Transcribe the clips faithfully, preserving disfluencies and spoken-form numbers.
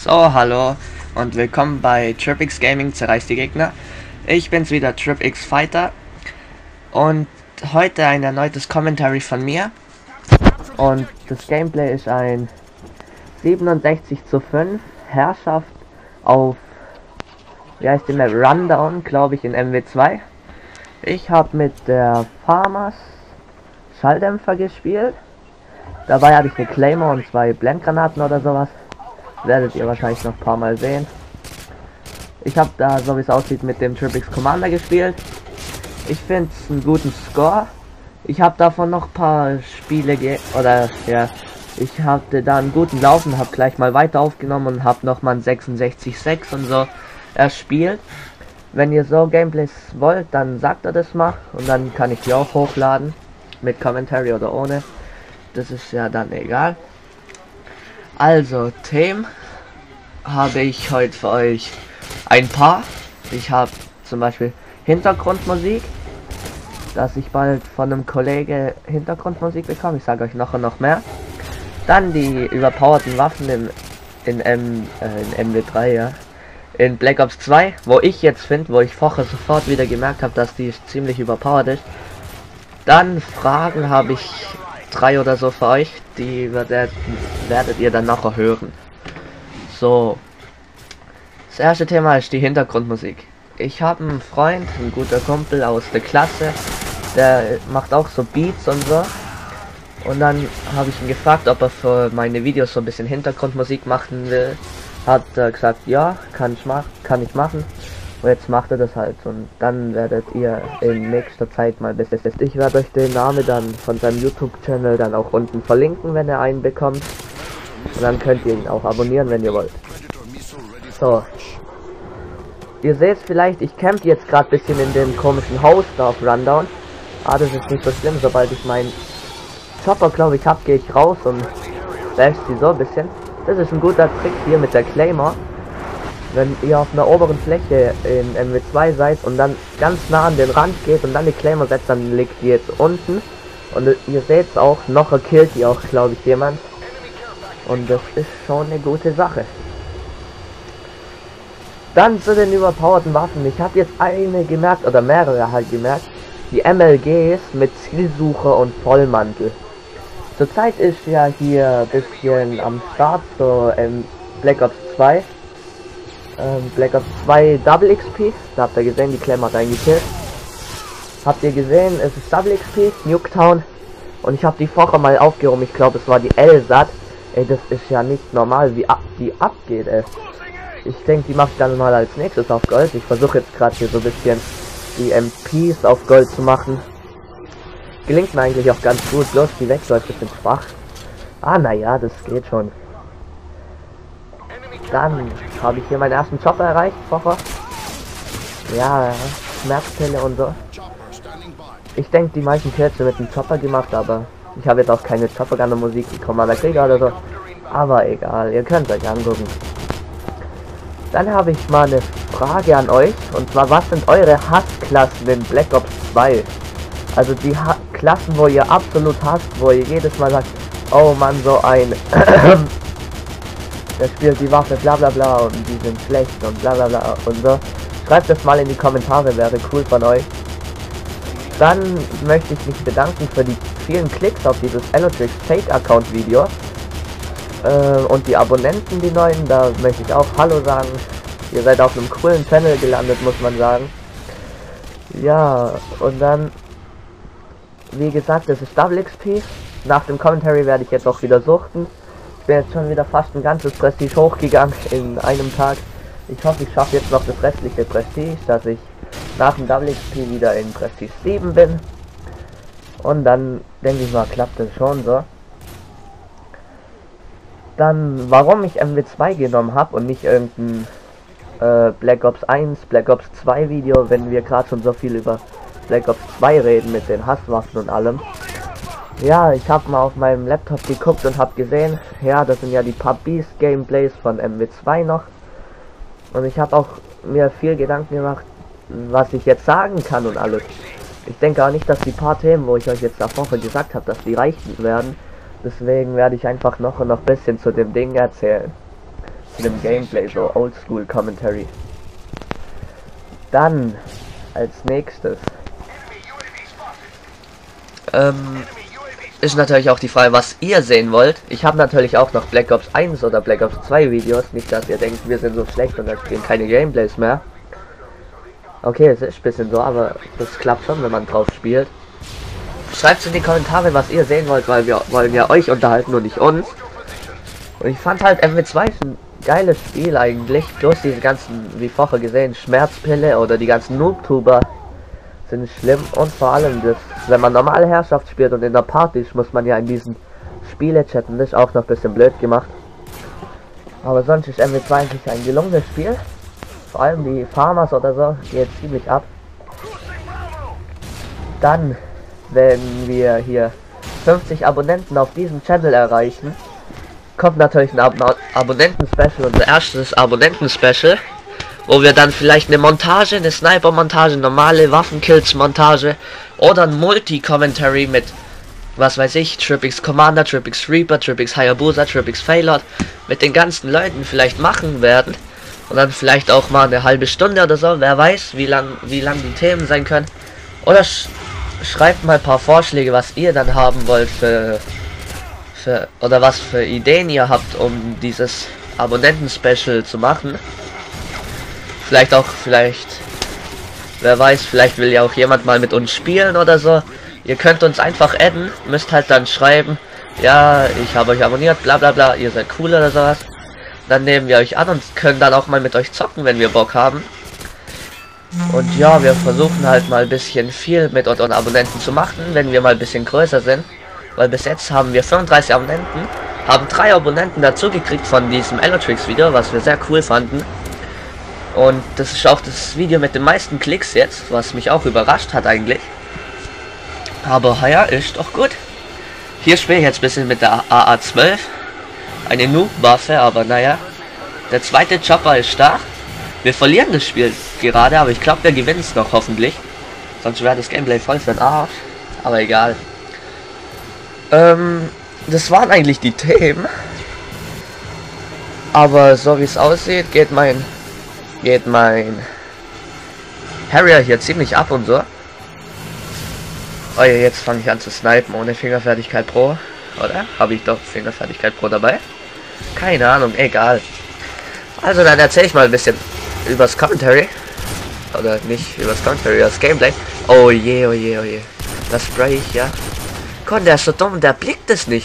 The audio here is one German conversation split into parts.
So, hallo und willkommen bei TripX Gaming zerreißt die Gegner. Ich bin's wieder, TripX Fighter, und heute ein erneutes Commentary von mir. Und das Gameplay ist ein siebenundsechzig zu fünf Herrschaft auf, wie heißt die Map, Rundown, glaube ich, in M W zwei. Ich habe mit der Farmers Schalldämpfer gespielt. Dabei hatte ich eine Claymore und zwei Blendgranaten oder sowas. Werdet ihr wahrscheinlich noch ein paar Mal sehen. Ich habe da, so wie es aussieht, mit dem TripX Commander gespielt. Ich finde es einen guten Score. Ich habe davon noch ein paar Spiele ge oder ja, ich hatte da einen guten Lauf und habe gleich mal weiter aufgenommen und habe noch mal ein sechsundsechzig sechs und so erspielt. Wenn ihr so Gameplays wollt, dann sagt ihr das mal und dann kann ich die auch hochladen, mit Commentary oder ohne. Das ist ja dann egal. Also, Themen habe ich heute für euch ein paar. Ich habe zum Beispiel Hintergrundmusik, dass ich bald von einem Kollege Hintergrundmusik bekomme. Ich sage euch noch und noch mehr. Dann die überpowerten Waffen in, in, M, äh, in M W drei, ja. In Black Ops zwei, wo ich jetzt finde, wo ich vorher sofort wieder gemerkt habe, dass die ziemlich überpowered ist. Dann Fragen habe ich drei oder so für euch, die werdet, werdet ihr dann nachher hören. So, das erste Thema ist die Hintergrundmusik. Ich habe einen Freund, ein guter Kumpel aus der Klasse, der macht auch so Beats und so. Und dann habe ich ihn gefragt, ob er für meine Videos so ein bisschen Hintergrundmusik machen will. Hat er gesagt, ja, kann ich machen, kann ich machen. Und jetzt macht er das halt, und dann werdet ihr in nächster Zeit mal bis jetzt. Ich werde euch den Namen dann von seinem YouTube-Channel dann auch unten verlinken, wenn er einen bekommt. Und dann könnt ihr ihn auch abonnieren, wenn ihr wollt. So. Ihr seht vielleicht, ich camp jetzt gerade ein bisschen in dem komischen Haus da auf Rundown. Ah, das ist nicht so schlimm, sobald ich meinen Chopper, glaube ich, hab, gehe ich raus und bash sie so ein bisschen. Das ist ein guter Trick hier mit der Claymore. Wenn ihr auf einer oberen Fläche in M W zwei seid und dann ganz nah an den Rand geht und dann die Claymore setzt, dann liegt die jetzt unten. Und ihr seht auch, noch killt die auch, glaube ich, jemand. Und das ist schon eine gute Sache. Dann zu den überpowerten Waffen. Ich habe jetzt eine gemerkt, oder mehrere halt gemerkt. Die M L Gs mit Zielsuche und Vollmantel. Zurzeit ist ja hier ein bisschen am Start so ähm, Black Ops zwei. Ähm, Black Ops zwei Double X P. Da habt ihr gesehen, die Claymore hat eingekillt. Habt ihr gesehen, es ist Double X P, Nuketown. Und ich habe die vorher mal aufgehoben, ich glaube es war die L-Sat. Ey, das ist ja nicht normal, wie ab die abgeht, ey. Ich denke, die macht dann mal als nächstes auf Gold. Ich versuche jetzt gerade hier so ein bisschen die M Ps auf Gold zu machen. Gelingt mir eigentlich auch ganz gut, bloß die wegläuft ein bisschen schwach. Ah, naja, das geht schon. Dann habe ich hier meinen ersten Chopper erreicht, vorher. Ja, Schmerzpille und so. Ich denke, die meisten Kills sind mit dem Chopper gemacht, aber ich habe jetzt auch keine Chopper-Gunner-Musik, die Commander Krieger oder so. Aber egal, ihr könnt euch angucken. Dann habe ich mal eine Frage an euch, und zwar, was sind eure Hassklassen in Black Ops zwei? Also die ha Klassen, wo ihr absolut hasst, wo ihr jedes Mal sagt, oh Mann, so ein der spielt die Waffe bla bla bla und die sind schlecht und bla bla bla und so. Schreibt das mal in die Kommentare, wäre cool von euch. Dann möchte ich mich bedanken für die vielen Klicks auf dieses Elotrix Fake Account Video. Äh, und die Abonnenten, die neuen, da möchte ich auch Hallo sagen. Ihr seid auf einem coolen Channel gelandet, muss man sagen. Ja, und dann, wie gesagt, das ist Double X P. Nach dem Commentary werde ich jetzt auch wieder suchten. Ich bin jetzt schon wieder fast ein ganzes Prestige hochgegangen in einem Tag. Ich hoffe, ich schaffe jetzt noch das restliche Prestige, dass ich nach dem Double X P wieder in Prestige sieben bin. Und dann, denke ich mal, klappt das schon so. Dann, warum ich M W zwei genommen habe und nicht irgendein äh, Black Ops eins, Black Ops zwei Video, wenn wir gerade schon so viel über Black Ops zwei reden mit den Hasswaffen und allem. Ja, ich habe mal auf meinem Laptop geguckt und habe gesehen, ja, das sind ja die P U B G Gameplays von M W zwei noch. Und ich habe auch mir viel Gedanken gemacht, was ich jetzt sagen kann und alles. Ich denke auch nicht, dass die paar Themen, wo ich euch jetzt davor gesagt habe, dass die reichen werden. Deswegen werde ich einfach noch und noch ein bisschen zu dem Ding erzählen. zu dem Gameplay, so Oldschool Commentary. Dann als nächstes ähm, ist natürlich auch die Frage, was ihr sehen wollt. Ich habe natürlich auch noch Black Ops eins oder Black Ops zwei Videos, nicht dass ihr denkt, wir sind so schlecht und da spielen keine Gameplays mehr. Okay, es ist ein bisschen so, aber das klappt schon, wenn man drauf spielt. Schreibt in die Kommentare, was ihr sehen wollt, weil wir wollen ja euch unterhalten und nicht uns. Und ich fand halt M W zwei ist ein geiles Spiel eigentlich. Bloß diese ganzen, wie vorher gesehen, Schmerzpille oder die ganzen Noobtuber sind schlimm. Und vor allem, das, wenn man normale Herrschaft spielt und in der Party ist, muss man ja in diesen Spiele chatten. Das ist auch noch ein bisschen blöd gemacht. Aber sonst ist M W zwei eigentlich ein gelungenes Spiel. Vor allem die Farmers oder so geht ziemlich ab. Dann, wenn wir hier fünfzig Abonnenten auf diesem Channel erreichen, kommt natürlich ein Ab Abonnenten-Special, unser erstes Abonnenten-Special, wo wir dann vielleicht eine Montage, eine Sniper-Montage, normale Waffenkills-Montage oder ein Multi-Commentary mit, was weiß ich, TripX Commander, TripX Reaper, TripX Hayabusa, TripX Failot mit den ganzen Leuten vielleicht machen werden. Und dann vielleicht auch mal eine halbe Stunde oder so, wer weiß, wie lang, wie lang die Themen sein können. Oder sch schreibt mal ein paar Vorschläge, was ihr dann haben wollt für, für, oder was für Ideen ihr habt, um dieses Abonnenten-Special zu machen. Vielleicht auch, vielleicht, wer weiß, vielleicht will ja auch jemand mal mit uns spielen oder so. Ihr könnt uns einfach adden, müsst halt dann schreiben, ja, ich habe euch abonniert, bla bla bla, ihr seid cool oder sowas. Dann nehmen wir euch an und können dann auch mal mit euch zocken, wenn wir Bock haben. Und ja, wir versuchen halt mal ein bisschen viel mit unseren Abonnenten zu machen, wenn wir mal ein bisschen größer sind. Weil bis jetzt haben wir fünfunddreißig Abonnenten, haben drei Abonnenten dazu gekriegt von diesem Elotrix Video, was wir sehr cool fanden. Und das ist auch das Video mit den meisten Klicks jetzt, was mich auch überrascht hat eigentlich. Aber ja, ist doch gut. Hier spiele ich jetzt ein bisschen mit der A A zwölf. Eine Noob-Waffe, aber naja. Der zweite Chopper ist da. Wir verlieren das Spiel gerade, aber ich glaube, wir gewinnen es noch hoffentlich. Sonst wäre das Gameplay voll für den Arsch. Aber egal. Ähm, das waren eigentlich die Themen. Aber so wie es aussieht, geht mein... geht mein... Harrier hier ziemlich ab und so. Oh ja, jetzt fange ich an zu snipen ohne Fingerfertigkeit Pro. Oder? Habe ich doch Fingerfertigkeit Pro dabei? Keine Ahnung, egal. Also dann erzähle ich mal ein bisschen übers Commentary. Oder nicht übers Commentary, das Gameplay. Oh je, oh je, oh je. Das spray ich, ja. Gott, der ist so dumm, der blickt es nicht.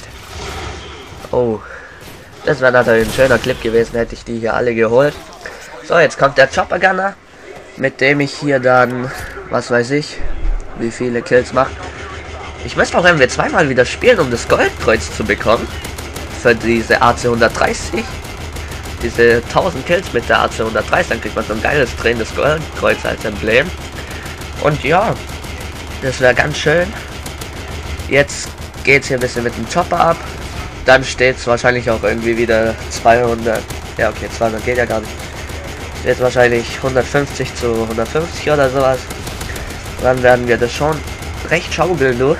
Oh. Das wäre natürlich ein schöner Clip gewesen, hätte ich die hier alle geholt. So, jetzt kommt der Chopper Gunner, mit dem ich hier dann, was weiß ich, wie viele Kills mache. Ich möchte auch M W zwei mal wieder spielen, um das Goldkreuz zu bekommen. Für diese A C hundertdreißig. Diese tausend Kills mit der A C hundertdreißig, dann kriegt man so ein geiles drehendes Goldkreuz als Emblem. Und ja, das wäre ganz schön. Jetzt geht es hier ein bisschen mit dem Chopper ab. Dann steht es wahrscheinlich auch irgendwie wieder zweihundert. Ja, okay, zweihundert geht ja gar nicht. Steht wahrscheinlich hundertfünfzig zu hundertfünfzig oder sowas. Dann werden wir das schon recht schaukeln, du.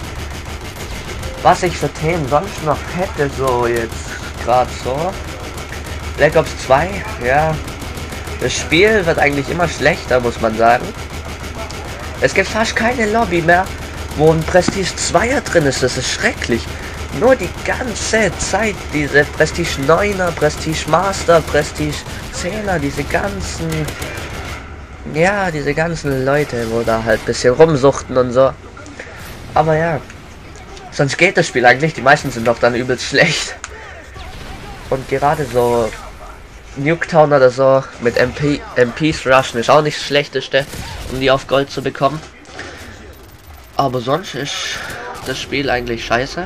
Was ich für Themen sonst noch hätte, so jetzt gerade so. Black Ops zwei, ja. Das Spiel wird eigentlich immer schlechter, muss man sagen. Es gibt fast keine Lobby mehr, wo ein Prestige zweier drin ist. Das ist schrecklich. Nur die ganze Zeit diese Prestige neuner, Prestige Master, Prestige zehner, diese ganzen... Ja, diese ganzen Leute, wo da halt ein bisschen rumsuchten und so. Aber ja, sonst geht das Spiel eigentlich. Die meisten sind doch dann übelst schlecht. Und gerade so Nuketown oder so mit M P, M Ps rushen ist auch nicht das Schlechteste, um die auf Gold zu bekommen. Aber sonst ist das Spiel eigentlich scheiße.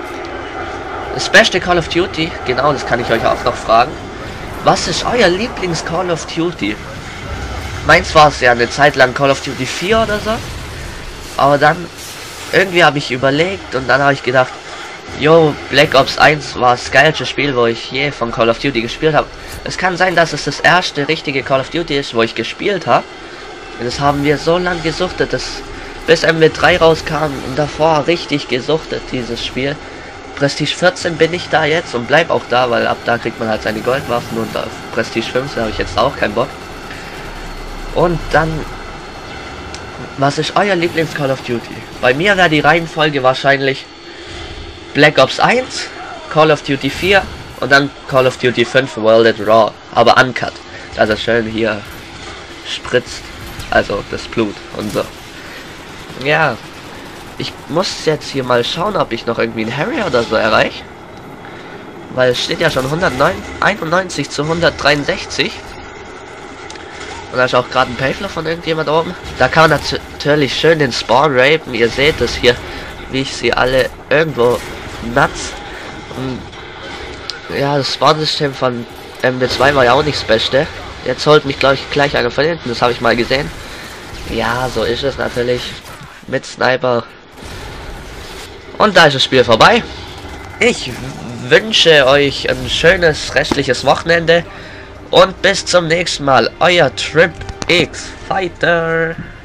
Das beste Call of Duty, genau, das kann ich euch auch noch fragen. Was ist euer Lieblings Call of Duty? Meins war es ja eine Zeit lang Call of Duty vier oder so. Aber dann irgendwie habe ich überlegt und dann habe ich gedacht, yo, Black Ops eins war das geilste Spiel, wo ich je von Call of Duty gespielt habe. Es kann sein, dass es das erste richtige Call of Duty ist, wo ich gespielt habe. Das haben wir so lange gesuchtet, dass bis M W drei rauskam und davor richtig gesuchtet, dieses Spiel. Prestige vierzehn bin ich da jetzt und bleib auch da, weil ab da kriegt man halt seine Goldwaffen und auf Prestige fünfzehn habe ich jetzt auch keinen Bock. Und dann, was ist euer Lieblings Call of Duty? Bei mir wäre die Reihenfolge wahrscheinlich Black Ops eins, Call of Duty vier und dann Call of Duty fünf World at Raw, aber uncut, dass er schön hier spritzt, also das Blut und so. Ja, ich muss jetzt hier mal schauen, ob ich noch irgendwie einen Harrier oder so erreiche, weil es steht ja schon hunderteinundneunzig zu hundertdreiundsechzig. Und da ist auch gerade ein Payflow von irgendjemand oben. Da kann man natürlich schön den Spawn rapen. Ihr seht es hier, wie ich sie alle irgendwo nuts. Und ja, das Spawn-System von M B zwei war ja auch nicht das Beste. Jetzt holt mich, glaube ich, gleich einer von hinten. Das habe ich mal gesehen. Ja, so ist es natürlich. Mit Sniper. Und da ist das Spiel vorbei. Ich wünsche euch ein schönes restliches Wochenende. Und bis zum nächsten Mal, euer TripX Fighter.